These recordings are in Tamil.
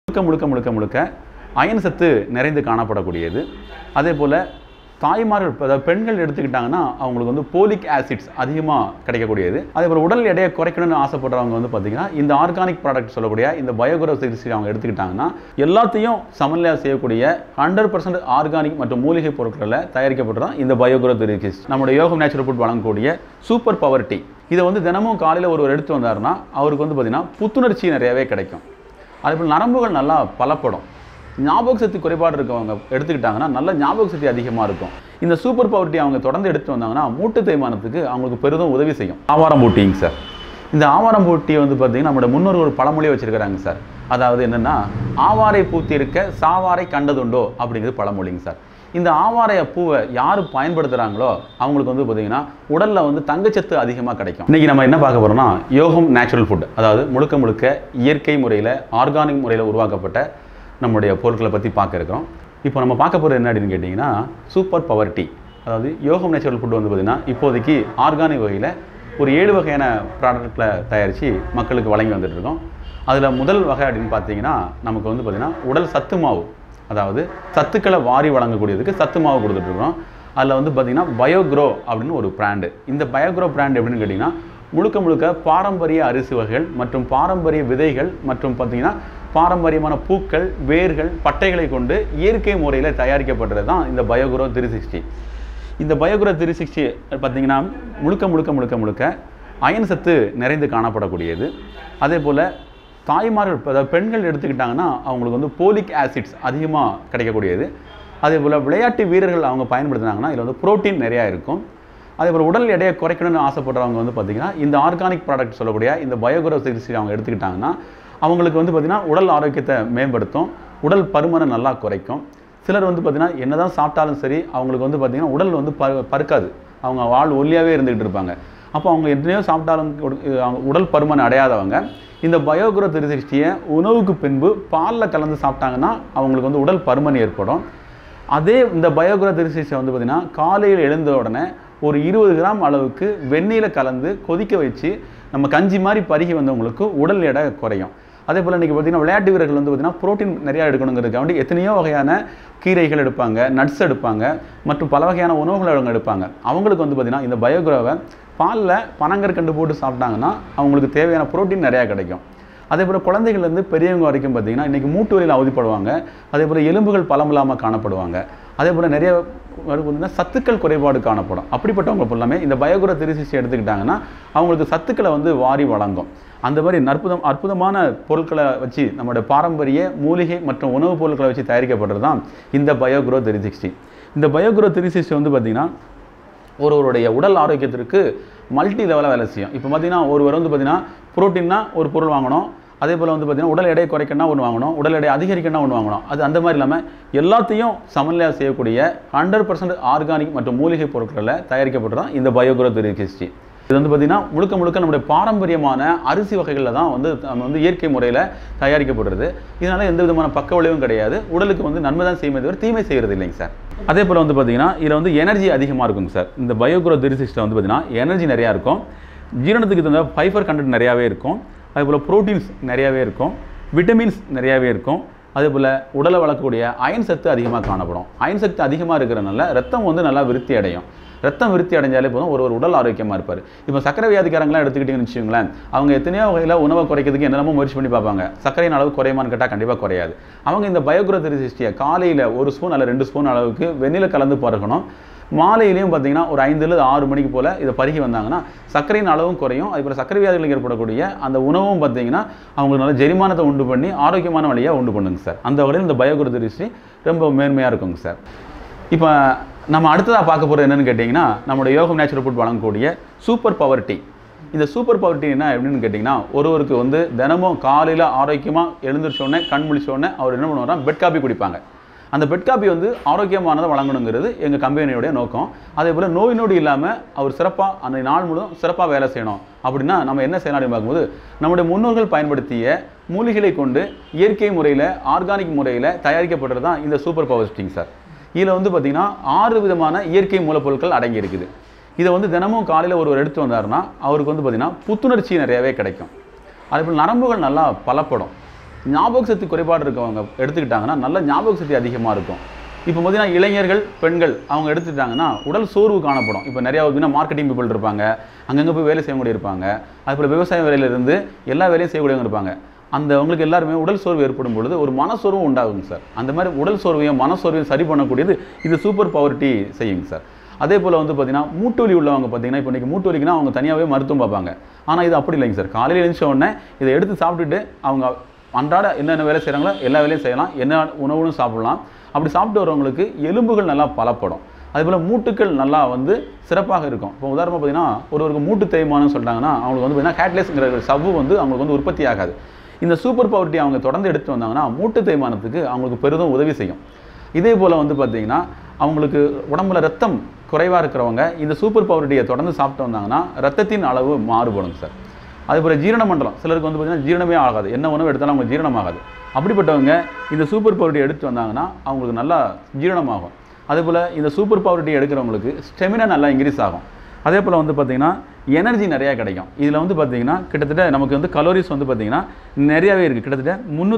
முழுக்க அயன் சத்து நிறைந்து காணப்படக்கூடியது. அதே போல் தாய்மார்கள் அதாவது பெண்கள் எடுத்துக்கிட்டாங்கன்னா அவங்களுக்கு வந்து போலிக் ஆசிட்ஸ் அதிகமாக கிடைக்கக்கூடியது. அதே போல் உடல் எடையை குறைக்கணும்னு ஆசைப்படுறவங்க வந்து பார்த்திங்கன்னா இந்த ஆர்கானிக் ப்ராடக்ட் சொல்லக்கூடிய இந்த பயோக்ரோ 360 அவங்க எடுத்துக்கிட்டாங்கன்னா எல்லாத்தையும் சமநிலையாக செய்யக்கூடிய 100% ஆர்கானிக் மற்றும் மூலிகை பொருட்களில் தயாரிக்கப்பட்டதான் இந்த பயோக்ரோ 360. நம்முடைய யோகம் நேச்சுரல் ஃபுட் வழங்கக்கூடிய சூப்பர் பவர் டீ இதை வந்து தினமும் காலையில் ஒருவர் எடுத்து வந்தாருன்னா அவருக்கு வந்து பார்த்திங்கன்னா புத்துணர்ச்சி நிறையவே கிடைக்கும். அதேபோல் நரம்புகள் நல்லா பலப்படும். ஞாபக சக்தி குறைபாடு இருக்கவங்க எடுத்துக்கிட்டாங்கன்னா நல்ல ஞாபக சக்தி அதிகமாக இருக்கும். இந்த சூப்பர் பவர் டீ அவங்க தொடர்ந்து எடுத்து வந்தாங்கன்னா மூட்டு தேய்மானத்துக்கு அவங்களுக்கு பெரிதும் உதவி செய்யும். ஆவாரம்பூ டீங்க சார். இந்த ஆவாரம்பூ டீ வந்து பார்த்திங்கன்னா நம்மளோட முன்னோர்கள் ஒரு பழமொழியை வச்சுருக்கிறாங்க சார். அதாவது என்னென்னா ஆவாரை பூத்தி இருக்க சாவாரை கண்டதுண்டோ அப்படிங்கிறது பழமொழிங்க சார். இந்த ஆவாரைய பூவை யார் பயன்படுத்துகிறாங்களோ அவங்களுக்கு வந்து பார்த்திங்கன்னா உடலில் வந்து தங்கச்சத்து அதிகமாக கிடைக்கும். இன்றைக்கி நம்ம என்ன பார்க்க போகிறோம்னா யோகம் நேச்சுரல் ஃபுட், அதாவது முழுக்க இயற்கை முறையில் ஆர்கானிக் முறையில் உருவாக்கப்பட்ட நம்முடைய பொருட்களை பற்றி பார்க்க இருக்கிறோம். இப்போ நம்ம பார்க்க போகிறது என்ன அப்படின்னு கேட்டிங்கன்னா சூப்பர் பவர் டீ. அதாவது யோகம் நேச்சுரல் ஃபுட் வந்து பார்த்திங்கன்னா இப்போதைக்கு ஆர்கானிக் வகையில் ஒரு 7 வகையான ப்ராடக்ட்டில் தயாரித்து மக்களுக்கு வழங்கி வந்துட்டுருக்கோம். அதில் முதல் வகை அப்படின்னு பார்த்தீங்கன்னா நமக்கு வந்து பார்த்திங்கன்னா உடல் சத்து மாவு, அதாவது சத்துக்களை வாரி வழங்கக்கூடியதுக்கு சத்து மாவு கொடுத்துட்ருக்கோம். அதில் வந்து பார்த்திங்கன்னா பயோக்ரோ அப்படின்னு ஒரு பிராண்டு. இந்த பயோக்ரோ பிராண்ட் எப்படின்னு கேட்டிங்கன்னா முழுக்க பாரம்பரிய அரிசி வகைகள் மற்றும் பாரம்பரிய விதைகள் மற்றும் பார்த்திங்கன்னா பாரம்பரியமான பூக்கள், வேர்கள், பட்டைகளை கொண்டு இயற்கை முறையில் தயாரிக்கப்பட்டது தான் இந்த பயோக்ரோ 360. இந்த பயோக்ரோ 360 பார்த்திங்கன்னா முழுக்க அயன் சத்து நிறைந்து காணப்படக்கூடியது. அதே போல் தாய்மார்கள் அதாவது பெண்கள் எடுத்துக்கிட்டாங்கன்னா அவங்களுக்கு வந்து போலிக் ஆசிட்ஸ் அதிகமாக கிடைக்கக்கூடியது. அதே போல் விளையாட்டு வீரர்கள் அவங்க பயன்படுத்தினாங்கன்னா இதில் வந்து புரோட்டீன் நிறையா இருக்கும். அதே போல் உடல் எடையை குறைக்கணும்னு ஆசைப்படுறவங்க வந்து பார்த்திங்கன்னா இந்த ஆர்கானிக் ப்ராடக்ட் சொல்லக்கூடிய இந்த பயோக்ரோ 360 அவங்க எடுத்துக்கிட்டாங்கன்னா அவங்களுக்கு வந்து பார்த்திங்கன்னா உடல் ஆரோக்கியத்தை மேம்படுத்தும், உடல் பருமனை நல்லா குறைக்கும். சிலர் வந்து பார்த்திங்கன்னா என்ன தான் சாப்பிட்டாலும் சரி அவங்களுக்கு வந்து பார்த்திங்கன்னா உடல் வந்து பருக்காது, அவங்க வாழ் ஒல்லியாகவே இருந்துகிட்டு இருப்பாங்க. அப்போ அவங்க எத்தனையோ சாப்பிட்டாலும் உடல் பருமன் அடையாதவங்க இந்த பயோக்ரோ 360 உணவுக்கு பின்பு பாலில் கலந்து சாப்பிட்டாங்கன்னா அவங்களுக்கு வந்து உடல் பருமன் ஏற்படும். அதே இந்த பயோக்ரோ 360 வந்து பார்த்திங்கன்னா காலையில் எழுந்த உடனே ஒரு 20 கிராம் அளவுக்கு வெந்நீரை கலந்து கொதிக்க வச்சு நம்ம கஞ்சி மாதிரி பருகி வந்தவங்களுக்கு உடல் எடை குறையும். அதே போல் இன்றைக்கி பார்த்திங்கன்னா விளையாட்டு வீரர்கள் வந்து பார்த்திங்கன்னா ப்ரோட்டீன் நிறையா எடுக்கணுங்கிறதுக்காண்டி எத்தனையோ வகையான கீரைகள் எடுப்பாங்க, நட்ஸ் எடுப்பாங்க மற்றும் பல வகையான உணவுகளை அவங்க எடுப்பாங்க. அவங்களுக்கு வந்து பார்த்திங்கன்னா இந்த பயோக்ரோவை பாலில் பனங்கற்கண்டு போட்டு சாப்பிட்டாங்கன்னா அவங்களுக்கு தேவையான ப்ரோட்டீன் நிறையா கிடைக்கும். அதே போல் குழந்தைகள்லேருந்து பெரியவங்க வரைக்கும் பார்த்திங்கன்னா இன்றைக்கி மூட்டு வலியில் அவதிப்படுவாங்க. அதே போல் எலும்புகள் பலமில்லாமல் காணப்படுவாங்க. அதே போல் நிறைய பார்த்திங்கன்னா சத்துக்கள் குறைபாடு காணப்படும். அப்படிப்பட்டவங்க எல்லாமே இந்த பயோக்ரோ 360 எடுத்துக்கிட்டாங்கன்னா அவங்களுக்கு சத்துக்களை வந்து வாரி வழங்கும். அந்த மாதிரி அற்புதமான பொருட்களை வச்சு நம்மளுடைய பாரம்பரிய மூலிகை மற்றும் உணவுப் பொருட்களை வச்சு தயாரிக்கப்படுறது தான் இந்த பயோக்ரோ 360. இந்த பயோக்ரோ 360 வந்து பார்த்திங்கன்னா ஒருவருடைய உடல் ஆரோக்கியத்திற்கு மல்டி லெவலாக வேலை செய்யும். இப்போ பார்த்திங்கன்னா ஒருவர் வந்து பார்த்திங்கன்னா புரோட்டீன்னா ஒரு பொருள் வாங்கணும், அதே போல் வந்து பார்த்திங்கன்னா உடல் எடையை குறைக்கணும்னா ஒன்று வாங்கணும், உடல் எடை அதிகரிக்கணும்னா ஒன்று வாங்கணும். அது அந்த மாதிரி இல்லாமல் எல்லாத்தையும் சமநிலையாக செய்யக்கூடிய 100% ஆர்கானிக் மற்றும் மூலிகை பொருட்களில் தயாரிக்கப்பட்டு தான் இந்த பயோக்ரோ 360. இது வந்து பார்த்திங்கன்னா முழுக்க நம்முடைய பாரம்பரியமான அரிசி வகைகளில் தான் வந்து நம்ம வந்து இயற்கை முறையில் தயாரிக்கப்படுறது. இதனால் எந்த விதமான பக்க விளைவும் கிடையாது. உடலுக்கு வந்து நன்மை தான் செய்யுமே தவிர தீமை செய்கிறது இல்லைங்க சார். அதே போல் வந்து பார்த்திங்கன்னா இதில் வந்து எனர்ஜி அதிகமாக இருக்குங்க சார். இந்த பயோக்ரோ 360 வந்து பார்த்திங்கன்னா எனர்ஜி நிறையா இருக்கும், ஜீரணத்துக்கு தகுந்த ஃபைபர் கண்டென்ட் நிறையாவே இருக்கும், அதே போல் ப்ரோட்டீன்ஸ் நிறையாவே இருக்கும், விட்டமின்ஸ் நிறையாவே இருக்கும். அதே போல் உடலை வளர்க்கக்கூடிய அயன் சத்து அதிகமாக காணப்படும். அயன் சத்து அதிகமாக இருக்கிறனால ரத்தம் வந்து நல்லா விருத்தி அடையும். ரத்தம் விருத்தி அடைஞ்சாலே போதும் ஒரு உடல் ஆரோக்கியமாக இருப்பார். இப்போ சக்கரை வியாதிக்காரங்களாம் எடுத்துக்கிட்டிங்கன்னு வச்சுக்கோங்களேன், அவங்க எத்தனையோ வகையில் உணவை குறைக்கிறதுக்கு என்னென்னமோ முயற்சி பண்ணி பார்ப்பாங்க. சர்க்கரையின் அளவு குறையுமான்னு கேட்டால் கண்டிப்பாக குறையாது. அவங்க இந்த பயோக்ரோ 360 காலையில் 1 ஸ்பூன் அல்ல 2 ஸ்பூன் அளவுக்கு வெந்நில கலந்து பருகணும். மாலையிலையும் பார்த்திங்கன்னா ஒரு 5 to 6 மணிக்கு போல் இதை பருகி வந்தாங்கன்னா சர்க்கரையின் அளவும் குறையும். அதுபோல் சர்க்கரை வியாதிகளுக்கு ஏற்படக்கூடிய அந்த உணவும் பார்த்திங்கன்னா அவங்களுக்கு நல்ல ஜெரிமானத்தை உண்டு பண்ணி ஆரோக்கியமான வழியாக உண்டு பண்ணுங்க சார். அந்த வகையில் இந்த பயோக்ரோ 360 ரொம்ப மேன்மையாக இருக்குங்க சார். இப்போ நம்ம அடுத்ததாக பார்க்க போகிறது என்னென்னு கேட்டிங்கன்னா நம்மளுடைய யோகம் நேச்சுரல் ஃபுட் வழங்கக்கூடிய சூப்பர் பவர் டீ. இந்த சூப்பர் பவர் டீ என்ன எப்படின்னு கேட்டிங்கன்னா ஒருவருக்கு வந்து தினமும் காலையில் ஆரோக்கியமாக எழுந்திரிச்சோடனே கண் முழிச்சோடனே அவர் என்ன பண்ணுவார்னா பெட் காபி குடிப்பாங்க. அந்த பெட் காபி வந்து ஆரோக்கியமானதை வழங்கணுங்கிறது எங்கள் கம்பெனியோடைய நோக்கம். அதே போல் நோய் நொடி இல்லாமல் அவர் சிறப்பாக அந்த நாள் முழுவதும் சிறப்பாக வேலை செய்யணும். அப்படின்னா நம்ம என்ன செய்யலாம் அப்படின்னு பார்க்கும்போது நம்முடைய முன்னோர்கள் பயன்படுத்திய மூலிகளை கொண்டு இயற்கை முறையில் ஆர்கானிக் முறையில் தயாரிக்கப்படுறது தான் இந்த சூப்பர் பவர் டீ சார். இதில் வந்து பார்த்திங்கன்னா 6 விதமான இயற்கை மூலப்பொருட்கள் அடங்கி இருக்குது. இதை வந்து தினமும் காலையில் ஒருவர் எடுத்து வந்தாருன்னா அவருக்கு வந்து பார்த்திங்கன்னா புத்துணர்ச்சி நிறையாவே கிடைக்கும். அதேபோல் நரம்புகள் நல்லா பலப்படும். ஞாபக சக்தி குறைபாடு இருக்கவங்க எடுத்துக்கிட்டாங்கன்னா நல்ல ஞாபக சக்தி அதிகமாக இருக்கும். இப்போ பார்த்தீங்கன்னா இளைஞர்கள் பெண்கள் அவங்க எடுத்துக்கிட்டாங்கன்னா உடல் சோர்வு காணப்படும். இப்போ நிறையா பார்த்தீங்கன்னா மார்க்கெட்டிங் பீப்புள் இருப்பாங்க, அங்கங்கே போய் வேலை செய்யக்கூடிய இருப்பாங்க, அதுபோல் விவசாய வேலையிலிருந்து எல்லா வேலையும் செய்யக்கூடியவங்க இருப்பாங்க. அந்த அவங்களுக்கு எல்லாருமே உடல் சோர்வு ஏற்படும் பொழுது ஒரு மனசோர்வும் உண்டாகுங்க சார். அந்த மாதிரி உடல் சோர்வையும் மனசோர்வையும் சரி பண்ணக்கூடியது இது சூப்பர் பவர் டீ செய்யுங்க சார். அதே போல் வந்து பார்த்தீங்கன்னா மூட்டு வலி உள்ளவங்க பார்த்தீங்கன்னா இப்போ இன்றைக்கி மூட்டு வலிக்குன்னா அவங்க தனியாகவே மருத்துவம் பார்ப்பாங்க. ஆனால் இது அப்படி இல்லைங்க சார். காலையில் எழுந்த உடனே இதை எடுத்து சாப்பிட்டுட்டு அவங்க அன்றாட என்னென்ன வேலை செய்கிறாங்களோ எல்லா வேலையும் செய்யலாம், என்ன உணவுன்னு சாப்பிட்லாம். அப்படி சாப்பிட்டு வரவங்களுக்கு எலும்புகள் நல்லா பலப்படும். அதேபோல் மூட்டுக்கள் நல்லா வந்து சிறப்பாக இருக்கும். இப்போ உதாரணமாக பார்த்தீங்கன்னா ஒருவருக்கு மூட்டு தேய்மானம்னு சொல்லிட்டாங்கன்னா அவங்களுக்கு வந்து பார்த்தீங்கன்னா ஹேட்லெஸ்ங்கிற சவ்வு வந்து அவங்களுக்கு வந்து உற்பத்தி ஆகாது. இந்த சூப்பர் பவர் டீ அவங்க தொடர்ந்து எடுத்து வந்தாங்கன்னா மூட்டு தேய்மானத்துக்கு அவங்களுக்கு பெரிதும் உதவி செய்யும். இதே போல் வந்து பார்த்திங்கன்னா அவங்களுக்கு உடம்புல ரத்தம் குறைவாக இருக்கிறவங்க இந்த சூப்பர் பவர் டீயை தொடர்ந்து சாப்பிட்டு வந்தாங்கன்னா ரத்தத்தின் அளவு மாறுபடும் சார். அதுபோல் ஜீரண மண்டலம் சிலருக்கு வந்து பார்த்திங்கன்னா ஜீரணமே ஆகாது, என்ன உணவு எடுத்தாலும் அவங்களுக்கு ஜீரணமாகாது. அப்படிப்பட்டவங்க இந்த சூப்பர் பவர் டீ எடுத்து வந்தாங்கன்னா அவங்களுக்கு நல்லா ஜீரணமாகும். அதேபோல் இந்த சூப்பர் பவர் டீ எடுக்கிறவங்களுக்கு ஸ்டெமினா நல்லா இன்க்ரீஸ் ஆகும். அதே போல் வந்து பார்த்திங்கன்னா எனர்ஜி நிறையா கிடைக்கும். இதில் வந்து பார்த்திங்கன்னா கிட்டத்தட்ட நமக்கு வந்து கலோரிஸ் வந்து பார்த்திங்கன்னா நிறையாவே இருக்குது. கிட்டத்தட்ட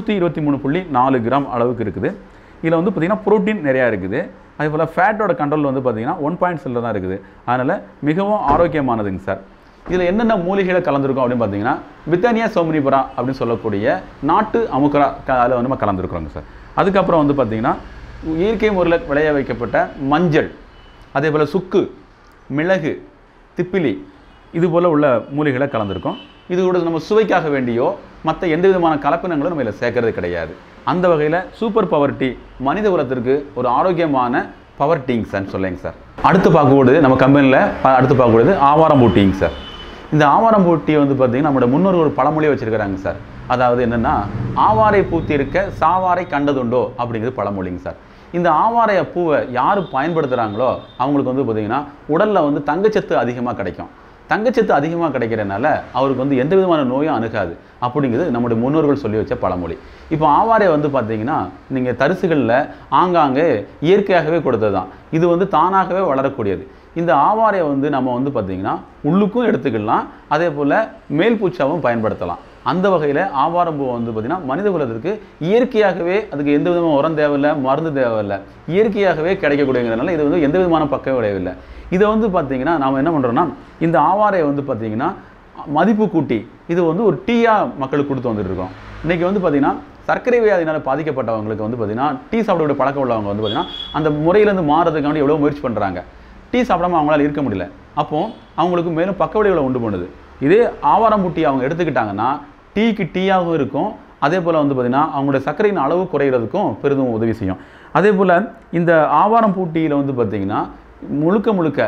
323.4 கிராம் அளவுக்கு இருக்குது. இதில் வந்து பார்த்திங்கன்னா ப்ரோட்டீன் நிறையா இருக்குது. அதேபோல் ஃபேட்டோட கண்ட்ரோல் வந்து பார்த்திங்கன்னா 1.7 தான் இருக்குது. அதனால் மிகவும் ஆரோக்கியமானதுங்க சார். இதில் என்னென்ன மூலிகைகளை கலந்துருக்கோம் அப்படின்னு பார்த்தீங்கன்னா பிரிட்டானியா சோம்னிஃபெரா அப்படின்னு சொல்லக்கூடிய நாட்டு அமுக்கரா அதில் வந்து நம்ம கலந்துருக்குறோங்க சார். அதுக்கப்புறம் வந்து பார்த்திங்கன்னா இயற்கை முறையில் விளைய வைக்கப்பட்ட மஞ்சள், அதே போல் சுக்கு, மிளகு, திப்பிலி இது போல் உள்ள மூலிகைகளை கலந்துருக்கோம். இது கூட நம்ம சுவைக்காக வேண்டியோ மற்ற எந்த விதமான கலப்பினங்களும் நம்ம இதில் சேர்க்கறது கிடையாது. அந்த வகையில் சூப்பர் பவர் டீ மனித குலத்திற்கு ஒரு ஆரோக்கியமான பவர் டீங்க சார் சொல்லுங்க சார். அடுத்து பார்க்கக்கூடியது நம்ம கம்பெனியில் அடுத்து பார்க்கக்கூடியது ஆவாரம்பூ டீங்க சார். இந்த ஆவாரம்பூ டீ வந்து பார்த்திங்கன்னா நம்மளோட முன்னோர்கள் ஒரு பழமொழியை வச்சுருக்கிறாங்க சார். அதாவது என்னென்னா ஆவாரை பூத்திருக்க சாவாரை கண்டதுண்டோ அப்படிங்கிறது பழமொழிங்க சார். இந்த ஆவாரை பூவை யார் பயன்படுத்துகிறாங்களோ அவங்களுக்கு வந்து பார்த்திங்கன்னா உடலில் வந்து தங்கச்சத்து அதிகமாக கிடைக்கும். தங்கச்சத்து அதிகமாக கிடைக்கிறதுனால அவருக்கு வந்து எந்த விதமான நோயும் அணுகாது அப்படிங்கிறது நம்முடைய முன்னோர்கள் சொல்லி வச்ச பழமொழி. இப்போ ஆவாரை வந்து பார்த்தீங்கன்னா நீங்கள் தரிசுகளில் ஆங்காங்கே இயற்கையாகவே கொடுத்தது தான். இது வந்து தானாகவே வளரக்கூடியது. இந்த ஆவாரை வந்து நம்ம வந்து பார்த்திங்கன்னா உள்ளுக்கும் எடுத்துக்கலாம், அதே போல் மேல் பூச்சாவும் பயன்படுத்தலாம். அந்த வகையில் ஆவாரம்பூ வந்து பார்த்திங்கன்னா மனித குலத்திற்கு இயற்கையாகவே அதுக்கு எந்த விதமான உரம் தேவையில்லை, மருந்து தேவையில்லை, இயற்கையாகவே கிடைக்கக்கூடியங்கிறதுனால இது வந்து எந்த விதமான பக்க விளைவில்லை. இதை வந்து பார்த்திங்கன்னா நாம் என்ன பண்ணுறோன்னா இந்த ஆவாரை வந்து பார்த்திங்கன்னா மதிப்பு கூட்டி இது வந்து ஒரு டீயாக மக்களுக்கு கொடுத்து வந்துட்டு இருக்கோம். இன்றைக்கி வந்து பார்த்திங்கன்னா சர்க்கரை வியாதினால் பாதிக்கப்பட்டவங்களுக்கு வந்து பார்த்திங்கன்னா டீ சாப்பிடக்கூடிய பழக்கம் உள்ளவங்க வந்து பார்த்திங்கன்னா அந்த முறையிலேருந்து மாறதுக்காண்டி எவ்வளோ முயற்சி பண்ணுறாங்க. டீ சாப்பிடாமல் அவங்களால இருக்க முடியல. அப்போது அவங்களுக்கு மேலும் பக்க விளைவுகளை உண்டு பண்ணுது. இதே ஆவாரம்பூ டீ அவங்க எடுத்துக்கிட்டாங்கன்னா டீக்கு டீயாகவும் இருக்கும், அதே போல் வந்து பார்த்திங்கன்னா அவங்களுடைய சர்க்கரையின் அளவு குறைகிறதுக்கும் பெரிதும் உதவி செய்யும். அதே போல் இந்த ஆவாரம்பூ டீயில் வந்து பார்த்திங்கன்னா முழுக்க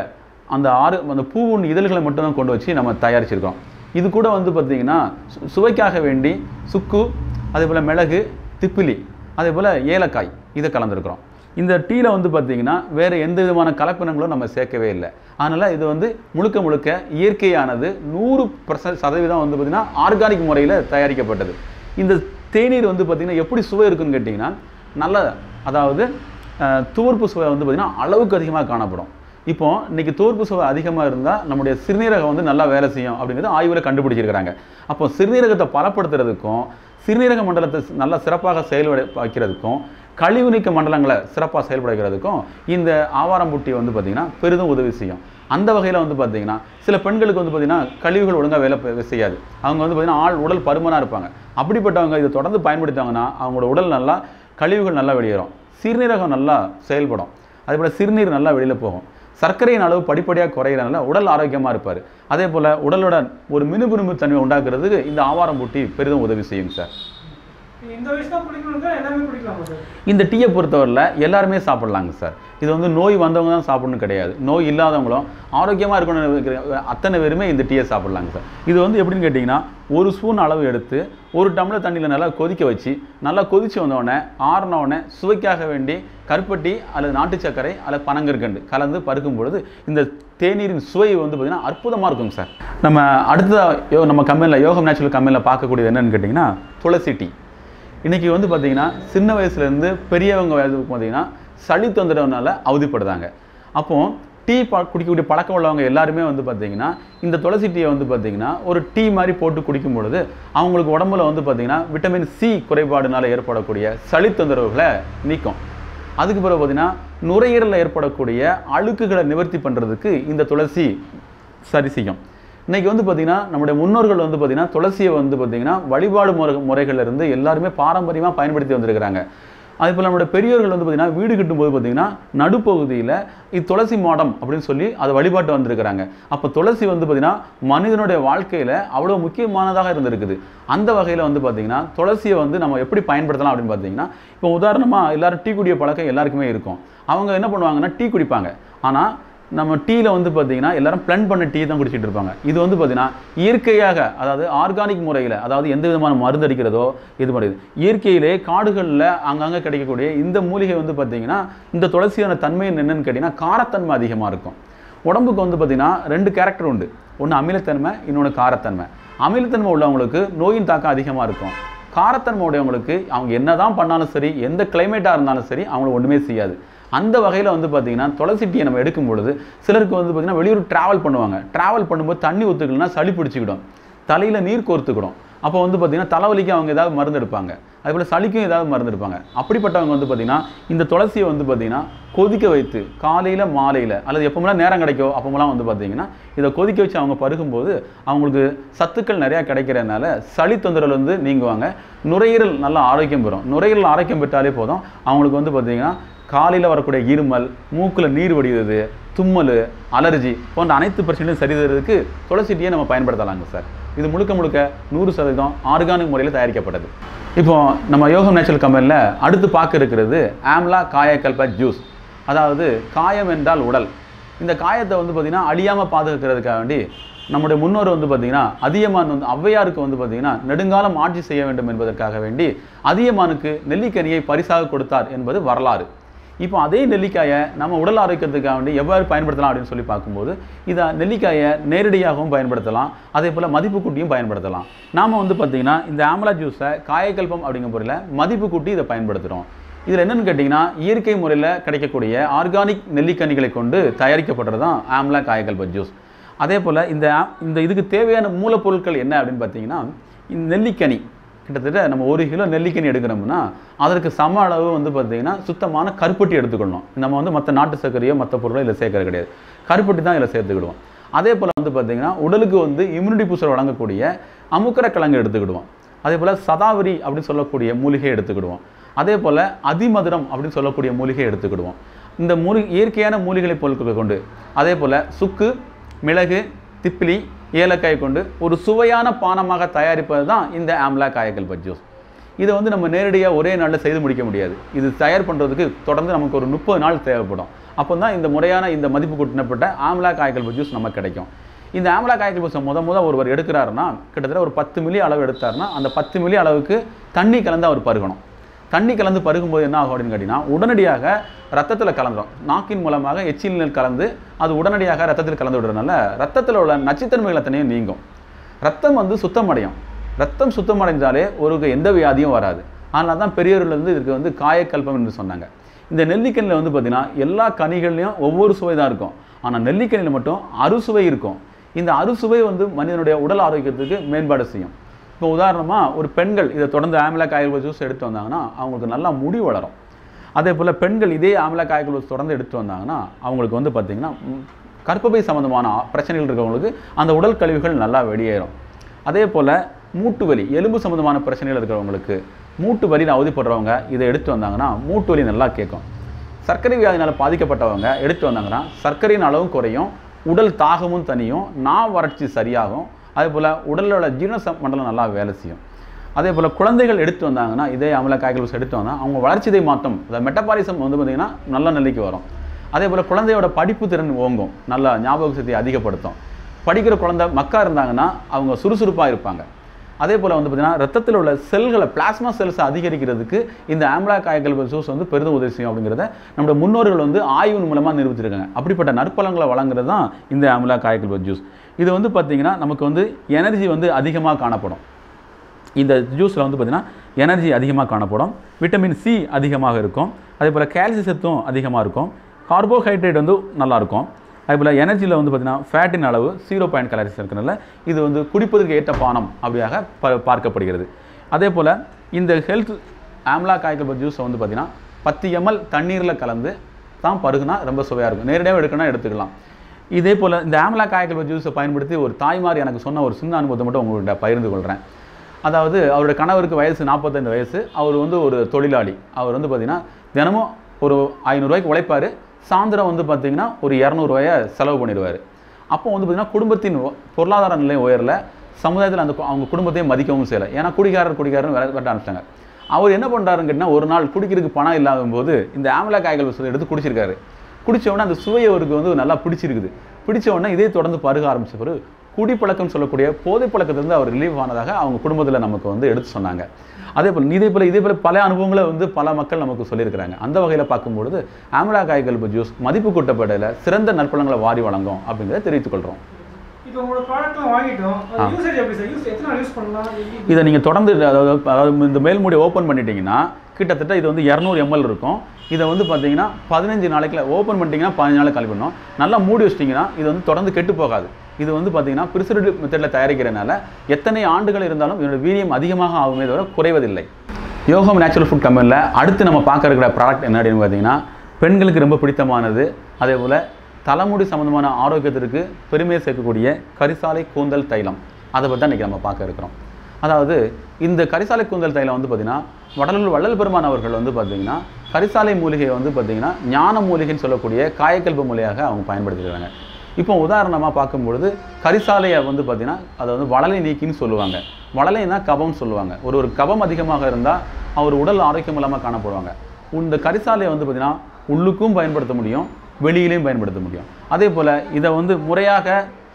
அந்த பூவின் இதழ்களை மட்டும்தான் கொண்டு வச்சு நம்ம தயாரிச்சிருக்கோம். இது கூட வந்து பார்த்திங்கன்னா சுவைக்காக வேண்டி சுக்கு, அதே போல் மிளகு, திப்பிலி, அதே போல் ஏலக்காய் இதை கலந்துருக்கிறோம். இந்த டீயில் வந்து பார்த்திங்கன்னா வேறு எந்த விதமான கலப்பினங்களும் நம்ம சேர்க்கவே இல்லை. அதனால் இது வந்து முழுக்க இயற்கையானது 100% வந்து பார்த்திங்கன்னா ஆர்கானிக் முறையில் தயாரிக்கப்பட்டது. இந்த தேநீர் வந்து பார்த்திங்கன்னா எப்படி சுவை இருக்குன்னு கேட்டிங்கன்னா நல்ல அதாவது துவர்ப்பு சுவை வந்து பார்த்திங்கன்னா அளவுக்கு அதிகமாக காணப்படும். இப்போ இன்றைக்கி துவர்ப்பு சுவை அதிகமாக இருந்தால் நம்முடைய சிறுநீரகம் வந்து நல்லா வேலை செய்யும் அப்படிங்கிறது ஆய்வில் கண்டுபிடிச்சிருக்கிறாங்க. அப்போ சிறுநீரகத்தை பலப்படுத்துறதுக்கும் சிறுநீரக மண்டலத்தை நல்லா சிறப்பாக செயல்பட வைக்கிறதுக்கும் கழிவு நீக்க மண்டலங்களை சிறப்பாக செயல்பட வைக்கிறதுக்கும் இந்த ஆவாரம்பூ டீ வந்து பார்த்திங்கன்னா பெரிதும் உதவி செய்யும். அந்த வகையில் வந்து பார்த்திங்கன்னா சில பெண்களுக்கு வந்து பார்த்திங்கன்னா கழிவுகள் ஒழுங்காக வேலை செய்யாது. அவங்க வந்து பார்த்திங்கன்னா உடல் பருமனாக இருப்பாங்க. அப்படிப்பட்டவங்க இதை தொடர்ந்து பயன்படுத்தாங்கன்னா அவங்களோட உடல் நல்லா கழிவுகள் நல்லா வெளியேறும், சிறுநீரகம் நல்லா செயல்படும், அதேபோல் சிறுநீர் நல்லா வெளியில் போகும், சர்க்கரையின் அளவு படிப்படியாக குறைகிறதுனால உடல் ஆரோக்கியமாக இருப்பார். அதே போல் உடலோட ஒரு மினுமினுப்பு தன்மை உண்டாக்குறதுக்கு இந்த ஆவாரம்பூ டீ பெரிதும் உதவி செய்யும் சார். இந்த டீயை பொறுத்தவரையில் எல்லாருமே சாப்பிட்லாங்க சார். இது வந்து நோய் வந்தவங்க தான் சாப்பிடணும் கிடையாது, நோய் இல்லாதவங்களும் ஆரோக்கியமாக இருக்கணும்னு அத்தனை பேருமே இந்த டீயை சாப்பிட்லாங்க சார். இது வந்து எப்படின்னு கேட்டிங்கன்னா ஒரு ஸ்பூன் அளவு எடுத்து ஒரு டம்ளர் தண்ணியில் நல்லா கொதிக்க வச்சு நல்லா கொதித்து வந்தோடனே ஆறினோடனே சுவைக்காக வேண்டி கருப்பட்டி அல்லது நாட்டு சர்க்கரை அல்லது பனங்கற்கண்டு கலந்து பருக்கும் பொழுது இந்த தேநீரின் சுவை வந்து பார்த்திங்கன்னா அற்புதமாக இருக்குங்க சார். நம்ம அடுத்ததாக நம்ம கம்பெனியில் யோகம் நேச்சுரல் கம்பெனியில் பார்க்கக்கூடியது என்னென்னு கேட்டிங்கன்னா துளசி டீ. இன்றைக்கி வந்து பார்த்திங்கன்னா சின்ன வயசுலேருந்து பெரியவங்க வயதுக்கு பார்த்திங்கன்னா சளி தொந்தரவுனால அவதிப்படுதாங்க. அப்போது டீ குடிக்கக்கூடிய பழக்கம் உள்ளவங்க எல்லாருமே வந்து பார்த்திங்கன்னா இந்த துளசி டீயை வந்து பார்த்திங்கன்னா ஒரு டீ மாதிரி போட்டு குடிக்கும் பொழுது அவங்களுக்கு உடம்புல வந்து பார்த்திங்கன்னா விட்டமின் சி குறைபாடுனால ஏற்படக்கூடிய சளி தொந்தரவுகளை நீக்கும். அதுக்கு பிறகு பார்த்திங்கன்னா நுரையீரலில் ஏற்படக்கூடிய அழுக்குகளை நிவர்த்தி பண்ணுறதுக்கு இந்த துளசி சரி செய்யும். இன்றைக்கி வந்து பார்த்திங்கன்னா நம்முடைய முன்னோர்கள் வந்து பார்த்திங்கன்னா துளசியை வந்து பார்த்திங்கன்னா வழிபாடு முறைகளிலிருந்து எல்லாருமே பாரம்பரியமாக பயன்படுத்தி வந்திருக்கிறாங்க. அதேபோல் நம்மளுடைய பெரியவர்கள் வந்து பார்த்திங்கன்னா வீடு கட்டும்போது பார்த்திங்கன்னா நடுப்பகுதியில் இது துளசி மாடம் அப்படின்னு சொல்லி அதை வழிபாட்டு வந்திருக்கிறாங்க. அப்போ துளசி வந்து பார்த்திங்கன்னா மனிதனுடைய வாழ்க்கையில் அவ்வளோ முக்கியமானதாக இருந்திருக்குது. அந்த வகையில் வந்து பார்த்திங்கன்னா துளசியை வந்து நம்ம எப்படி பயன்படுத்தலாம் அப்படின்னு பார்த்திங்கன்னா, இப்போ உதாரணமாக எல்லோரும் டீ குடிய பழக்கம் எல்லாருக்குமே இருக்கும். அவங்க என்ன பண்ணுவாங்கன்னா டீ குடிப்பாங்க. ஆனால் நம்ம டீயில் வந்து பார்த்திங்கன்னா எல்லாரும் பிளெண்ட் பண்ண டீ தான் குடிச்சிட்டு இருப்பாங்க. இது வந்து பார்த்திங்கன்னா இயற்கையாக, அதாவது ஆர்கானிக் முறையில், அதாவது எந்த விதமான மருந்து அடிக்கிறதோ இது பண்ணுறது, இயற்கையிலே காடுகளில் அங்கங்கே கிடைக்கக்கூடிய இந்த மூலிகை வந்து பார்த்திங்கன்னா இந்த துளசியான தன்மை என்னென்னு கேட்டிங்கன்னா காரத்தன்மை அதிகமாக இருக்கும். உடம்புக்கு வந்து பார்த்திங்கன்னா 2 கேரக்டர் உண்டு. ஒன்று அமிலத்தன்மை, இன்னொன்று காரத்தன்மை. அமிலத்தன்மை உள்ளவங்களுக்கு நோயின் தாக்கம் அதிகமாக இருக்கும். காரத்தன்மை உடையவங்களுக்கு அவங்க என்ன தான் பண்ணாலும் சரி, எந்த கிளைமேட்டாக இருந்தாலும் சரி அவங்களுக்கு ஒன்றுமே செய்யாது. அந்த வகையில் வந்து பார்த்திங்கன்னா துளசி டீயை நம்ம எடுக்கும் பொழுது சிலருக்கு வந்து பார்த்திங்கன்னா வெளியூர் ட்ராவல் பண்ணுவாங்க. ட்ராவல் பண்ணும்போது தண்ணி ஒத்துக்கலன்னா சளி பிடிச்சிக்கிடும், தலையில் நீர் கோர்த்துக்கிடும். அப்போ வந்து பார்த்திங்கன்னா தலைவலிக்கு அவங்க ஏதாவது மருந்து எடுப்பாங்க, அதுபோல் சளிக்கும் ஏதாவது மருந்து எடுப்பாங்க. அப்படிப்பட்டவங்க வந்து பார்த்திங்கன்னா இந்த துளசியை வந்து பார்த்திங்கன்னா கொதிக்க வைத்து காலையில் மாலையில் அல்லது எப்போமெல்லாம் நேரம் கிடைக்கோ அப்போமெல்லாம் வந்து பார்த்திங்கன்னா இதை கொதிக்க வச்சு அவங்க பருகும்போது அவங்களுக்கு சத்துக்கள் நிறையா கிடைக்கிறதுனால சளி தொந்தரவு வந்து நீங்குவாங்க. நுரையீரல் நல்லா ஆரோக்கியம் பெறும். நுரையீரல் ஆரோக்கியம் பெற்றாலே போதும் அவங்களுக்கு வந்து பார்த்திங்கன்னா காலையில் வரக்கூடிய இருமல், மூக்கில் நீர் வடிவது, தும்மல், அலர்ஜி போன்ற அனைத்து பிரச்சனையும் சரி செய்கிறதுக்கு துளசி டீயை நம்ம பயன்படுத்தலாங்க சார். இது முழுக்க 100% ஆர்கானிக் முறையில் தயாரிக்கப்பட்டது. இப்போது நம்ம யோகம் நேச்சுரல் கம்பெனியில் அடுத்து பார்க்க இருக்கிறது ஆம்லா காயக்கல்ப ஜூஸ். அதாவது காயம் என்றால் உடல். இந்த காயத்தை வந்து பார்த்திங்கன்னா அழியாமல் பாதுகாக்கிறதுக்காக வேண்டி நம்முடைய முன்னோர் வந்து பார்த்திங்கன்னா அதியமான் வந்து ஔவையாருக்கு வந்து பார்த்திங்கன்னா நெடுங்காலம் ஆட்சி செய்ய வேண்டும் என்பதற்காக வேண்டி அதியமானுக்கு நெல்லிக்கனியை பரிசாக கொடுத்தார் என்பது வரலாறு. இப்போ அதே நெல்லிக்காயை நம்ம உடல் ஆரோக்கியத்துக்காக வேண்டி எவ்வாறு பயன்படுத்தலாம் அப்படின்னு சொல்லி பார்க்கும்போது இதை நெல்லிக்காயை நேரடியாகவும் பயன்படுத்தலாம், அதே போல் மதிப்பு கூட்டியும் பயன்படுத்தலாம். நாம் வந்து பார்த்திங்கன்னா இந்த ஆம்லா ஜூஸை காயக்கல்பம் அப்படிங்கிற முறையில் மதிப்பு கூட்டி இதை பயன்படுத்துகிறோம். இதில் என்னென்னு கேட்டிங்கன்னா இயற்கை முறையில் கிடைக்கக்கூடிய ஆர்கானிக் நெல்லிக்கனிகளை கொண்டு தயாரிக்கப்படுறது தான் ஆம்லா காயக்கல்ப ஜூஸ். அதே போல் இந்த இதுக்கு தேவையான மூலப்பொருட்கள் என்ன அப்படின்னு பார்த்தீங்கன்னா, இந்த நெல்லிக்கனி கிட்டத்தட்ட நம்ம 1 கிலோ நெல்லிக்கனி எடுக்கிறோம்னா அதற்கு சம அளவு வந்து பார்த்திங்கன்னா சுத்தமான கருப்பட்டி எடுத்துக்கணும். நம்ம வந்து மற்ற நாட்டு சர்க்கரையோ மற்ற பொருளோ இதில் சேர்க்கறது கிடையாது, கருப்பட்டி தான் இதில் சேர்த்துக்கிடுவோம். அதே போல் வந்து பார்த்திங்கன்னா உடலுக்கு வந்து இம்யூனிட்டி பூஸ்டர் வழங்கக்கூடிய அமுக்கர கிழங்கு எடுத்துக்கிடுவோம். அதே போல் சதாவரி அப்படின்னு சொல்லக்கூடிய மூலிகை எடுத்துக்கிடுவோம். அதே போல் அதிமதுரம் அப்படின்னு சொல்லக்கூடிய மூலிகை எடுத்துக்கிடுவோம். இந்த இயற்கையான மூலிகை பொருட்களை கொண்டு அதே போல் சுக்கு, மிளகு, திப்பிலி, ஏலக்காய் கொண்டு ஒரு சுவையான பானமாக தயாரிப்பது தான் இந்த ஆம்லா காயக்கல்ப ஜூஸ். இதை வந்து நம்ம நேரடியாக ஒரே நாளில் செய்து முடிக்க முடியாது. இது தயார் பண்ணுறதுக்கு தொடர்ந்து நமக்கு ஒரு 30 நாள் தேவைப்படும். அப்போ தான் இந்த முறையான இந்த மதிப்பு கூட்டினப்பட்ட ஆம்லா காயக்கல்ப ஜூஸ் நமக்கு கிடைக்கும். இந்த ஆம்லா காயக்கல்ப ஜூஸை முத ஒருவர் எடுக்கிறாருன்னா கிட்டத்தட்ட ஒரு 10 மில்லி அளவு எடுத்தாருன்னா அந்த 10 மில்லி அளவுக்கு தண்ணி கலந்து அவர் பருகணும். தண்ணி கலந்து பருகும்போது என்ன ஆகும் அப்படின்னு கேட்டிங்கன்னா உடனடியாக ரத்தத்தில் கலந்துடும். நாக்கின் மூலமாக எச்சில் கலந்து அது உடனடியாக ரத்தத்தில் கலந்து விடுறதுனால ரத்தத்தில் உள்ள நச்சுத்தன்மைகள் அத்தனையும் நீங்கும். ரத்தம் வந்து சுத்தமடையும். ரத்தம் சுத்தமடைஞ்சாலே ஒரு எந்த வியாதியும் வராது. அதனால தான் பெரியவர்கள் வந்து இதுக்கு வந்து காயக்கல்பம் என்று சொன்னாங்க. இந்த நெல்லிக்கனியில் வந்து பார்த்திங்கன்னா எல்லா கனிகள்லையும் ஒவ்வொரு சுவை தான் இருக்கும். ஆனால் நெல்லிக்கனியில் மட்டும் அறுசுவை இருக்கும். இந்த அறுசுவை வந்து மனிதனுடைய உடல் ஆரோக்கியத்துக்கு மேம்பாடு செய்யும். இப்போ உதாரணமாக ஒரு பெண்கள் இதை தொடர்ந்து ஆம்லா காயக்கல்ப ஜூஸ் எடுத்து வந்தாங்கன்னா அவங்களுக்கு நல்லா முடி வளரும். அதே போல் பெண்கள் இதே ஆம்லா காயக்கல்ப ஜூஸ் தொடர்ந்து எடுத்து வந்தாங்கன்னா அவங்களுக்கு வந்து பார்த்திங்கன்னா கர்ப்பப்பை சம்மந்தமான பிரச்சனைகள் இருக்கிறவங்களுக்கு அந்த உடல் கழிவுகள் நல்லா வெளியேறும். அதே போல் மூட்டு வலி, எலும்பு சம்மந்தமான பிரச்சனைகள் இருக்கிறவங்களுக்கு, மூட்டு வலியில் அவதிப்படுறவங்க இதை எடுத்து வந்தாங்கன்னா மூட்டு வலி நல்லா கேட்கும். சர்க்கரை வியாதினால் பாதிக்கப்பட்டவங்க எடுத்து வந்தாங்கன்னா சர்க்கரையின் அளவும் குறையும், உடல் தாகமும் தனியும், வறட்சி சரியாகும். அதே போல் உடலோட ஜீரண மண்டலம் நல்லா வேலை செய்யும். அதே போல் குழந்தைகள் எடுத்து வந்தாங்கன்னா இதே ஆம்லா காயக்கல்ப ஜூஸ் எடுத்து வந்தால் அவங்க வளர்ச்சிதை மாற்றம், அதாவது மெட்டபாலிசம் வந்து பார்த்திங்கன்னா நல்ல நிலைக்கு வரும். அதே போல் குழந்தையோட படிப்பு திறன் ஓங்கும், நல்லா ஞாபக சக்தியை அதிகப்படுத்தும். படிக்கிற குழந்தை மக்கா இருந்தாங்கன்னா அவங்க சுறுசுறுப்பாக இருப்பாங்க. அதே போல் வந்து பார்த்திங்கன்னா ரத்தத்தில் உள்ள செல்களை, பிளாஸ்மா செல்ஸை அதிகரிக்கிறதுக்கு இந்த ஆம்லா காயக்கல்ப ஜூஸ் வந்து பெரிதும் உதவி செய்யும். அப்படிங்கிறத நம்முடைய முன்னோர்கள் வந்து ஆய்வின் மூலமாக நிரூபிச்சிருக்காங்க. அப்படிப்பட்ட நற்பலங்களை வழங்குறது தான் இந்த ஆம்லா காயக்கல்ப ஜூஸ். இது வந்து பார்த்திங்கன்னா நமக்கு வந்து எனர்ஜி வந்து அதிகமாக காணப்படும். இந்த ஜூஸில் வந்து பார்த்திங்கன்னா எனர்ஜி அதிகமாக காணப்படும், விட்டமின் சி அதிகமாக இருக்கும், அதே போல் கால்சியம் சத்தும் அதிகமாக இருக்கும், கார்போஹைட்ரேட் வந்து நல்லாயிருக்கும். அதேபோல் எனர்ஜியில் வந்து பார்த்திங்கன்னா ஃபேட்டின் அளவு 0 கலோரிஸ் இருக்கிறனால இது வந்து குடிப்பதற்கு ஏற்ற பானம் அப்படியாக பார்க்கப்படுகிறது. அதே போல் இந்த ஹெல்த் ஆம்லா காய்கல்ப ஜூஸை வந்து பார்த்திங்கன்னா 10 ml தண்ணீரில் கலந்து தான் பருகுனா ரொம்ப சுவையாக இருக்கும். நேரடியாக எடுக்கணும்னா எடுத்துக்கலாம். இதே போல் இந்த ஆம்லா காய்கல்ப ஜூஸை பயன்படுத்தி ஒரு தாய்மார் எனக்கு சொன்ன ஒரு சின்ன அனுபவத்தை மட்டும் உங்கள்கிட்ட பகிர்ந்து கொள்கிறேன். அதாவது அவருடைய கணவருக்கு வயசு 45 வயசு. அவர் வந்து ஒரு தொழிலாளி. அவர் வந்து பார்த்திங்கன்னா தினமும் ஒரு 500 ரூபாய்க்கு உழைப்பார். சாயந்தரம் வந்து பார்த்திங்கன்னா ஒரு 200 ரூபாயை செலவு பண்ணிடுவார். அப்போ வந்து பார்த்திங்கன்னா குடும்பத்தின் பொருளாதார நிலை உயரல, சமுதாயத்தில் அந்த அவங்க குடும்பத்தையும் மதிக்கவும் செய்யலை. ஏன்னா குடிகாரன்னு வெட்ட ஆரம்பிச்சிட்டாங்க. அவர் என்ன பண்ணுறாருன்னு கேட்டால், ஒரு நாள் குடிக்கிறதுக்கு பணம் இல்லாத போது இந்த ஆம்லா காய்கள் எடுத்து குடிச்சிருக்காரு. குடித்த உடனே அந்த சுவை அவருக்கு வந்து நல்லா பிடிச்சிருக்குது. பிடிச்ச உடனே இதே தொடர்ந்து பருக ஆரம்பிச்ச பிறகு குடிப்பழக்கம் சொல்லக்கூடிய போதை பழக்கத்திலிருந்து அவர் ரிலீவ் ஆனதாக அவங்க குடும்பத்தில் நமக்கு வந்து எடுத்து சொன்னாங்க. அதே போல் பல அனுபவங்களை வந்து பல மக்கள் நமக்கு சொல்லியிருக்கிறாங்க. அந்த வகையில் பார்க்கும்பொழுது ஆம்லா காய்கல்ப ஜூஸ் மதிப்பு கூட்டப்படையில் சிறந்த நற்பலங்களை வாரி வழங்கும் அப்படிங்கிறத தெரிவித்துக் கொள்கிறோம். இதை நீங்கள் தொடர்ந்து அதாவது இந்த மேல்மூடி ஓப்பன் பண்ணிட்டீங்கன்னா கிட்டத்தட்ட இது வந்து 200 ml இருக்கும். இதை வந்து பார்த்தீங்கன்னா 15 நாளைக்குள்ள ஓப்பன் பண்ணிட்டீங்கன்னா 15 நாளைக்கு காலி பண்ணணும். நல்லா மூடி வச்சிட்டிங்கன்னா இது வந்து தொடர்ந்து கெட்டு போகாது. இது வந்து பார்த்தீங்கன்னா பிரிசர்வேட்டிவ் மெத்தடில் தயாரிக்கிறனால எத்தனை ஆண்டுகள் இருந்தாலும் இதோட வீரியம் அதிகமாக ஆகுமே தவிர குறைவதில்லை. யோகம் நேச்சுரல் ஃபுட் கம்பெனியில் அடுத்து நம்ம பார்க்க இருக்கிற ப்ராடக்ட் என்ன அப்படின்னு பார்த்தீங்கன்னா பெண்களுக்கு ரொம்ப பிடித்தமானது, அதே போல் தலைமுடி சம்மந்தமான ஆரோக்கியத்திற்கு பெருமையை சேர்க்கக்கூடிய கரிசாலை கூந்தல் தைலம். அதை பற்றி தான் இன்றைக்கி நம்ம பார்க்க இருக்கிறோம். அதாவது இந்த கரிசாலை கூந்தல் தைலம் வந்து பார்த்திங்கன்னா வடலூர் வள்ளல் பெருமான் அவர்கள் வந்து பார்த்திங்கன்னா கரிசாலை மூலிகையை வந்து பார்த்திங்கன்னா ஞான மூலிகைன்னு சொல்லக்கூடிய காயக்கல்ப மூலிகையாக அவங்க பயன்படுத்திக்கிறாங்க. இப்போ உதாரணமாக பார்க்கும்பொழுது கரிசாலையை வந்து பார்த்திங்கன்னா அதை வந்து வளலை நீக்கின்னு சொல்லுவாங்க. வளலைன்னா கபம்னு சொல்லுவாங்க. ஒரு கபம் அதிகமாக இருந்தால் அவர் உடல் ஆரோக்கியம் இல்லாமல் காணப்படுவாங்க. இந்த கரிசாலையை வந்து பார்த்திங்கன்னா உள்ளுக்கும் பயன்படுத்த முடியும், வெளியிலையும் பயன்படுத்த முடியும். அதே போல் இதை வந்து முறையாக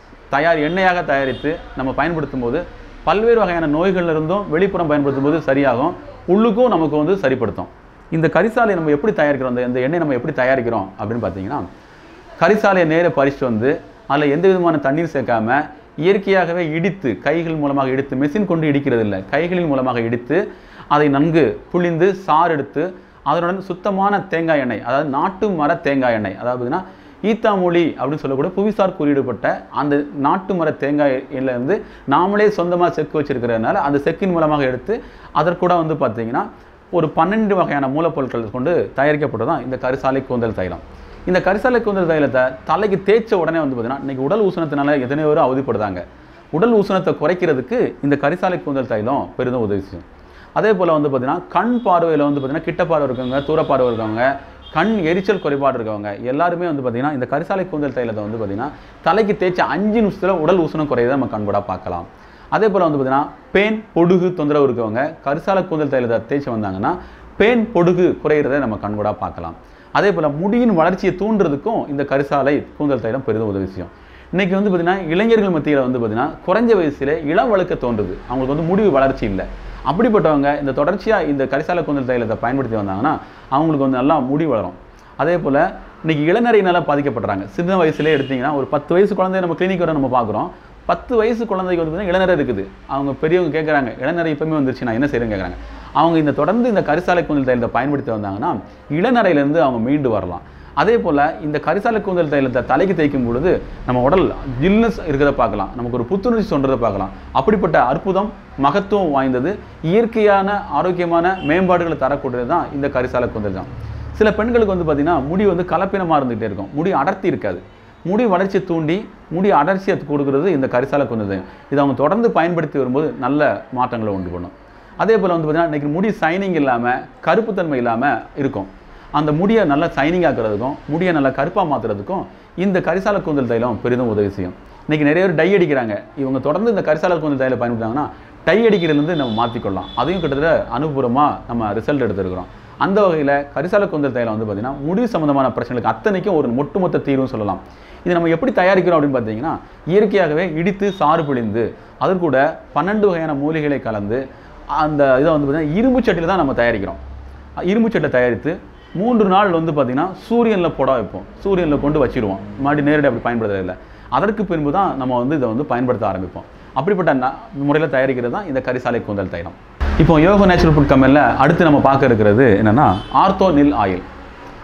எண்ணெயாக தயாரித்து நம்ம பயன்படுத்தும் போது பல்வேறு வகையான நோய்களிலிருந்தும் வெளிப்புறம் பயன்படுத்தும் போது சரியாகும், உள்ளுக்கும் நமக்கு வந்து சரிப்படுத்தும். இந்த கரிசாலையை நம்ம எப்படி தயாரிக்கிறோம், இந்த எண்ணெய் நம்ம எப்படி தயாரிக்கிறோம் அப்படின்னு பார்த்தீங்கன்னா கரிசாலையை நேரே பறிச்சுட்டு வந்து அதில் எந்த விதமான தண்ணீர் சேர்க்காம இயற்கையாகவே இடித்து கைகள் மூலமாக இடித்து, மெஷின் கொண்டு இடிக்கிறது இல்லை, கைகளின் மூலமாக இடித்து அதை நன்கு புளிந்து சாறு எடுத்து அதனுடன் சுத்தமான தேங்காய் எண்ணெய், அதாவது நாட்டு மர தேங்காய் எண்ணெய், அதாவது ஈத்தாமொழி அப்படின்னு சொல்லக்கூடிய புவிசார் குறியிடப்பட்ட அந்த நாட்டு மர தேங்காய் எண்ணெயிலேருந்து நாமளே சொந்தமாக செக்கு வச்சிருக்கிறதுனால அந்த செக்கின் மூலமாக எடுத்து அதற்கூட வந்து பார்த்திங்கன்னா ஒரு 12 வகையான மூலப்பொருட்கள் கொண்டு தயாரிக்கப்பட்டதான் இந்த கரிசாலை கூந்தல் தைலம். இந்த கரிசாலை கூந்தல் தைலத்தை தலைக்கு தேய்ச்ச உடனே வந்து பார்த்திங்கன்னா இன்றைக்கி உடல் ஊசனத்தினால எத்தனையோ பேர் அவதிப்படுதாங்க. உடல் ஊசனத்தை குறைக்கிறதுக்கு இந்த கரிசாலை கூந்தல் தைலம் பெரிதும் உதவி செய்யும். அதே போல் வந்து பார்த்திங்கன்னா கண் பார்வையில் வந்து பார்த்திங்கன்னா கிட்ட பார்வை இருக்கவங்க, தூர பார்வை இருக்கவங்க, கண் எரிச்சல் குறைபாடு இருக்கவங்க எல்லாருமே வந்து பார்த்திங்கன்னா இந்த கரிசாலை கூந்தல் தைலத்தை வந்து பார்த்திங்கன்னா தலைக்கு தேய்ச்சி 5 நிமிஷத்தில் உடல் ஊசனம் குறையதை நம்ம கண்கூடாக பார்க்கலாம். அதே போல் வந்து பார்த்திங்கன்னா பேன் பொடுகு தொந்தரவு இருக்கவங்க கரிசாலை கூந்தல் தைலத்தை தேய்ச்சி வந்தாங்கன்னா பேன் பொடுகு குறையிறதை நம்ம கண்கூடாக பார்க்கலாம். அதே போல் முடியின் வளர்ச்சியை தூண்டுறதுக்கும் இந்த கரிசாலை கூந்தல் தைலம் பெரிதும் உதவி செய்யும். இன்றைக்கி வந்து பார்த்திங்கன்னா இளைஞர்கள் மத்தியில் வந்து பார்த்திங்கன்னா குறைஞ்ச வயசில் இளம் வழுக்க தோன்றுது, அவங்களுக்கு வந்து முடிவு வளர்ச்சி இல்லை. அப்படிப்பட்டவங்க இந்த தொடர்ச்சியாக இந்த கரிசாலை கூந்தல் தைலத்தை பயன்படுத்தி வந்தாங்கன்னா அவங்களுக்கு வந்து நல்லா முடி வளரும். அதே போல் இன்றைக்கி இளநரையினால் பாதிக்கப்படுறாங்க. சின்ன வயசுலேயே எடுத்திங்கன்னா ஒரு 10 வயசு குழந்தைய நம்ம கிளினிக் வர நம்ம பார்க்குறோம். 10 வயசு குழந்தைக்கு வந்து இளநரை இருக்குது. அவங்க பெரியவங்க கேட்குறாங்க, இளநரை இப்போமே வந்துருச்சு, நான் என்ன செய்கிறேன்னு கேட்குறாங்க. அவங்க இந்த தொடர்ந்து இந்த கரிசாலை கூந்தல் தைலத்தை பயன்படுத்தி வந்தாங்கன்னா இளநரையிலேருந்து அவங்க மீண்டு வரலாம். அதே போல் இந்த கரிசாலை கூந்தல் தைலத்தை தலைக்கு தேய்க்கும் பொழுது நம்ம உடல் ஜில்னஸ் இருக்கிறத பார்க்கலாம், நமக்கு ஒரு புத்துணர்ச்சி சொல்கிறத பார்க்கலாம். அப்படிப்பட்ட அற்புதம் மகத்துவம் வாய்ந்தது இயற்கையான ஆரோக்கியமான மேம்பாடுகளை தரக்கூடியது தான் இந்த கரிசாலை கூந்தல் தான். சில பெண்களுக்கு வந்து பார்த்திங்கன்னா முடி வந்து கலப்பினமாக இருந்துகிட்டே இருக்கும், முடி அடர்த்தி இருக்காது. முடி வளர்ச்சியை தூண்டி முடி அடர்ச்சியை கொடுக்குறது இந்த கரிசாலை கூந்தல் தைலம். இதை அவங்க தொடர்ந்து பயன்படுத்தி வரும்போது நல்ல மாற்றங்களை உண்டு பண்ணும். அதே போல் வந்து பார்த்திங்கன்னா இன்றைக்கி முடி சைனிங் இல்லாமல் கருப்புத்தன்மை இல்லாமல் இருக்கும். அந்த முடியை நல்லா சைனிங் ஆக்கிறதுக்கும் முடியை நல்லா கருப்பாக மாற்றுறதுக்கும் இந்த கரிசாலை கூந்தல் தைலம் பெரிதும் உதவி செய்யும். இன்றைக்கி நிறைய பேர் டை அடிக்கிறாங்க. இவங்க தொடர்ந்து இந்த கரிசாலை கூந்தல் தைலம் பயன்படுத்தாங்கன்னா டை அடிக்கிறதுலேருந்து நம்ம மாற்றிக்கொள்ளலாம். அதையும் கிட்டத்தட்ட அனுபவமாக நம்ம ரிசல்ட் எடுத்துருக்கிறோம். அந்த வகையில் கரிசாலை கூந்தல் தைலம் வந்து பார்த்திங்கன்னா முடி சம்மந்தமான பிரச்சனைகளுக்கு அத்தனைக்கும் ஒரு ஒட்டுமொத்த தீர்வுன்னு சொல்லலாம். இது நம்ம எப்படி தயாரிக்கிறோம் அப்படின்னு பார்த்தீங்கன்னா இயற்கையாகவே இடித்து சாறு பிழிந்து அதற்கூட 12 வகையான மூலிகைகளை கலந்து அந்த இதை வந்து பார்த்திங்கன்னா இரும்பு சட்டியில் தான் நம்ம தயாரிக்கிறோம். இரும்பு சட்டை தயாரித்து 3 நாள் வந்து பார்த்திங்கன்னா சூரியனில் போட வைப்போம், சூரியனில் கொண்டு வச்சிடுவோம், மறுபடியும் நேரடி அப்படி பயன்படுத்துறதில்லை. அதற்கு பின்பு தான் நம்ம வந்து இதை வந்து பயன்படுத்த ஆரம்பிப்போம். அப்படிப்பட்ட முறையில் தயாரிக்கிறது தான் இந்த கரிசாலை கூந்தல் தைலம். இப்போ யோகா நேச்சுரல் ஃபுட் கம்பெனியில் அடுத்து நம்ம பார்க்க இருக்கிறது என்னென்னா ஆர்த்தோ நில் ஆயில்.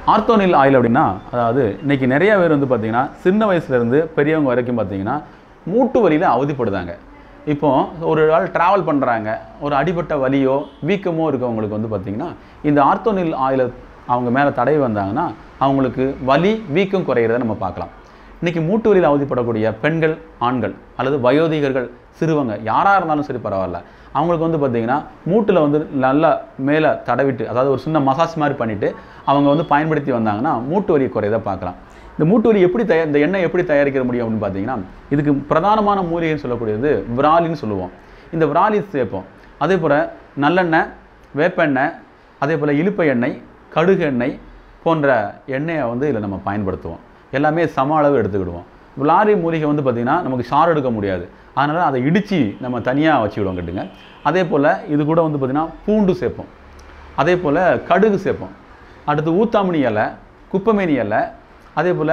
ஆர்த்தோனில் ஆயில் அப்படின்னா, அதாவது இன்றைக்கி நிறைய பேர் வந்து பார்த்திங்கன்னா சின்ன வயசுலேருந்து பெரியவங்க வரைக்கும் பார்த்திங்கன்னா மூட்டு வலியில் அவதிப்படுதாங்க. இப்போது ஒரு ஆள் ட்ராவல் பண்ணுறாங்க, ஒரு அடிபட்ட வலியோ வீக்கமோ இருக்கவங்களுக்கு வந்து பார்த்திங்கன்னா இந்த ஆர்த்தோனில் ஆயிலை அவங்க மேலே தடவி வந்தாங்கன்னா அவங்களுக்கு வலி வீக்கம் குறையிறத நம்ம பார்க்கலாம். இன்றைக்கி மூட்டு வலியில் அவதிப்படக்கூடிய பெண்கள், ஆண்கள் அல்லது வயோதிகர்கள், சிறுவங்க யாராக இருந்தாலும் சரி பரவாயில்ல, அவங்களுக்கு வந்து பார்த்திங்கன்னா மூட்டில் வந்து நல்லா மேலே தடவிட்டு, அதாவது ஒரு சின்ன மசாஜ் மாதிரி பண்ணிவிட்டு அவங்க வந்து பயன்படுத்தி வந்தாங்கன்னா மூட்டு வலி குறையதை பார்க்கலாம். இந்த மூட்டு வலி எப்படி இந்த எண்ணெய் எப்படி தயாரிக்க முடியும் அப்படின்னு பார்த்தீங்கன்னா, இதுக்கு பிரதானமான மூலிகைன்னு சொல்லக்கூடியது விராலின்னு சொல்லுவோம். இந்த விராலி சேர்ப்போம். அதே போல் நல்லெண்ணெய், வேப்பெண்ணெய், அதே போல் இலுப்பை எண்ணெய், கடுகு எண்ணெய் போன்ற எண்ணெயை வந்து இதில் நம்ம பயன்படுத்துவோம். எல்லாமே சம அளவு எடுத்துக்கிடுவோம். விராலி மூலிகை வந்து பார்த்திங்கன்னா நமக்கு சாறு எடுக்க முடியாது, அதனால் அதை இடித்து நம்ம தனியாக வச்சுக்கிடுவோம் கட்டுங்க. அதே போல் இது கூட வந்து பார்த்திங்கன்னா பூண்டு சேர்ப்போம், அதே போல் கடுகு சேர்ப்போம், அடுத்து ஊத்தாமணி இலை, குப்பமேனி இலை, அதே போல்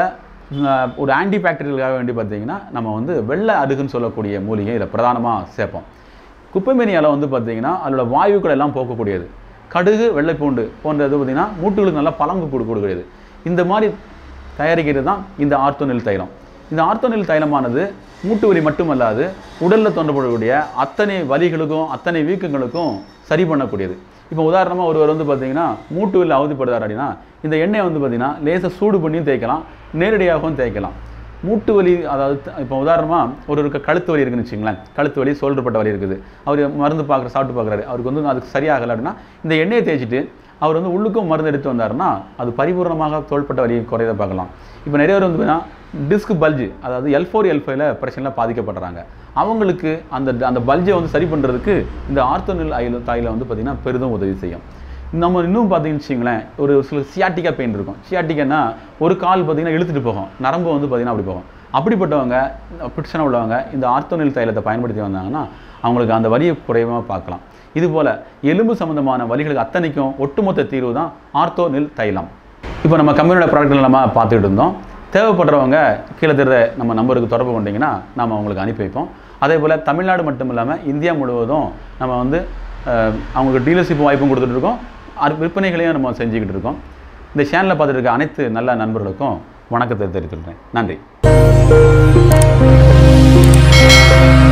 ஒரு ஆன்டிபாக்டீரியலுக்காக வேண்டி பார்த்திங்கன்னா நம்ம வந்து வெள்ளை அடுகுன்னு சொல்லக்கூடிய மூலிகை இதில் பிரதானமாக சேர்ப்போம். குப்பமேனி இலை வந்து பார்த்திங்கன்னா அதோட வாயுக்கள் எல்லாம் போக்கக்கூடியது. கடுகு, வெள்ளை பூண்டு போன்றது பார்த்திங்கன்னா மூட்டுகளுக்கு நல்லா பலங்கு கொடுக்கக்கூடியது. இந்த மாதிரி தயாரிக்கிறது தான் இந்த ஆர்த்தோனில் தைலம். இந்த ஆர்த்தோனில் தைலமானது மூட்டு வலி மட்டுமல்லாது உடலில் தோன்றப்படக்கூடிய அத்தனை வலிகளுக்கும் அத்தனை வீக்கங்களுக்கும் சரி பண்ணக்கூடியது. இப்போ உதாரணமாக ஒருவர் வந்து பார்த்திங்கன்னா மூட்டு வலியில் அவதிப்படுறார் அப்படின்னா இந்த எண்ணெயை வந்து பார்த்திங்கன்னா லேசாக சூடு பண்ணியும் தேய்க்கலாம், நேரடியாகவும் தேய்க்கலாம். மூட்டு வலி, அதாவது இப்போ உதாரணமாக ஒருவருக்கு கழுத்து வலி இருக்குன்னு வச்சுங்களேன், கழுத்து வலி, சோல்டர்பட்ட வலி இருக்குது, அவர் மருந்து சாப்பிட்டு பார்க்குறாரு, அவருக்கு வந்து அதுக்கு சரியாகலை அப்படின்னா இந்த எண்ணெயை தேய்ச்சிட்டு அவர் வந்து உள்ளுக்கும் மருந்து எடுத்து வந்தாருன்னா அது பரிபூர்ணமாக தோள்பட்ட வலியை குறையதை பார்க்கலாம். இப்போ நிறைய பேர் வந்து பார்த்தீங்கன்னா டிஸ்க் பல்ஜு, அதாவது L4, L5ல பிரச்சனையில் பாதிக்கப்படுறாங்க. அவங்களுக்கு அந்த பல்ஜை வந்து சரி பண்ணுறதுக்கு இந்த ஆர்த்தோனில் தைலம் வந்து பார்த்திங்கன்னா பெரிதும் உதவி செய்யும். நம்ம இன்னும் பார்த்தீங்கன்னு வச்சிங்களேன், ஒரு சில சியாட்டிக்கா பெயின் இருக்கும். சியாட்டிக்கானா ஒரு கால் பார்த்திங்கன்னா இழுத்துட்டு போகும், நரம்பு வந்து பார்த்திங்கன்னா அப்படி போகும். அப்படிப்பட்டவங்க, பிரச்சனை உள்ளவங்க இந்த ஆர்த்தோனில் தைலத்தை பயன்படுத்தி வந்தாங்கன்னா அவங்களுக்கு அந்த வலியை குறைவாக பார்க்கலாம். இதுபோல் எலும்பு சம்மந்தமான வலிகளுக்கு அத்தனைக்கும் ஒட்டுமொத்த தீர்வு தான் ஆர்த்தோனில் தைலம். இப்போ நம்ம கம்பெனியோட ப்ராடக்ட்கள் நம்ம பார்த்துக்கிட்டு இருந்தோம். தேவைப்படுறவங்க கீழே தெரிகிற நம்ம நம்பருக்கு தொடர்பு கொண்டீங்கன்னா நம்ம அவங்களுக்கு அனுப்பி வைப்போம். அதே போல் தமிழ்நாடு மட்டும் இல்லாமல் இந்தியா முழுவதும் நம்ம வந்து அவங்களுக்கு டீலர்ஷிப் வாய்ப்பும் கொடுத்துட்ருக்கோம், விற்பனைகளையும் நம்ம செஞ்சுக்கிட்டு இருக்கோம். இந்த சேனலை பார்த்துட்டு இருக்க அனைத்து நல்ல நண்பர்களுக்கும் வணக்கத்தை தெரிவித்துக்கிறேன். நன்றி.